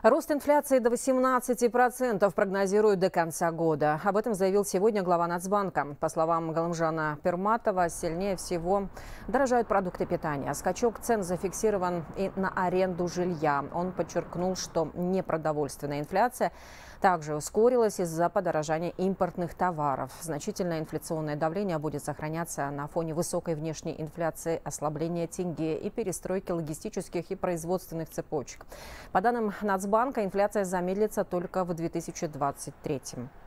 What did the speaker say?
Рост инфляции до 18% прогнозируют до конца года. Об этом заявил сегодня глава Нацбанка. По словам Галымжана Пирматова, сильнее всего дорожают продукты питания. Скачок цен зафиксирован и на аренду жилья. Он подчеркнул, что непродовольственная инфляция также ускорилась из-за подорожания импортных товаров. Значительное инфляционное давление будет сохраняться на фоне высокой внешней инфляции, ослабления тенге и перестройки логистических и производственных цепочек. По данным Нацбанка, инфляция замедлится только в 2023.